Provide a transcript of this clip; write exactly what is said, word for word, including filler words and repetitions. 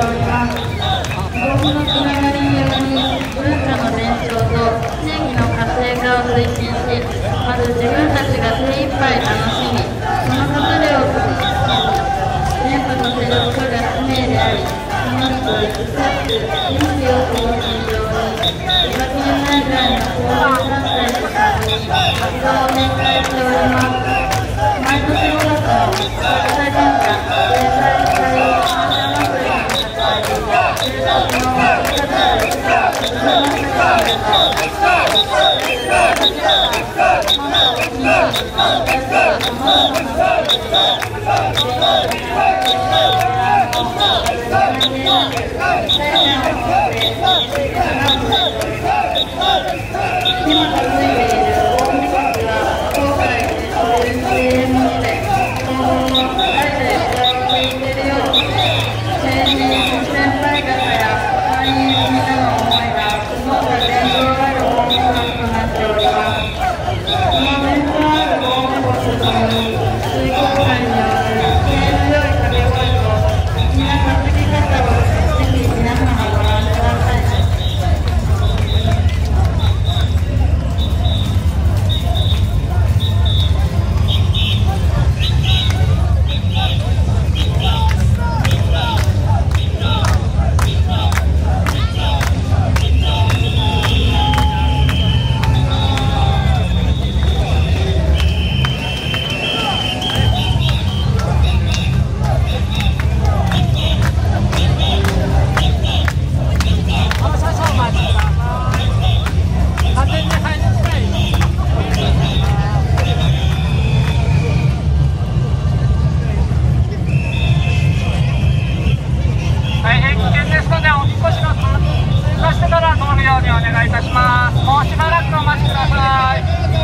おります。動物のつながりにより文化の伝承と地域の活性化を推進し、まず自分たちが精一杯楽しみ、その活量を駆使し連覇させることが使命であり、楽しく、深く、元気を過ごす以上に千葉県内外の交流団体とともに活動を展開しております。毎年ごがつの国際文化経済祭感謝祭りの開催やじゅうがつのいちがつからいちがつのさんじゅうさんにちまでようにお願いいたします。もうしばらくお待ちください。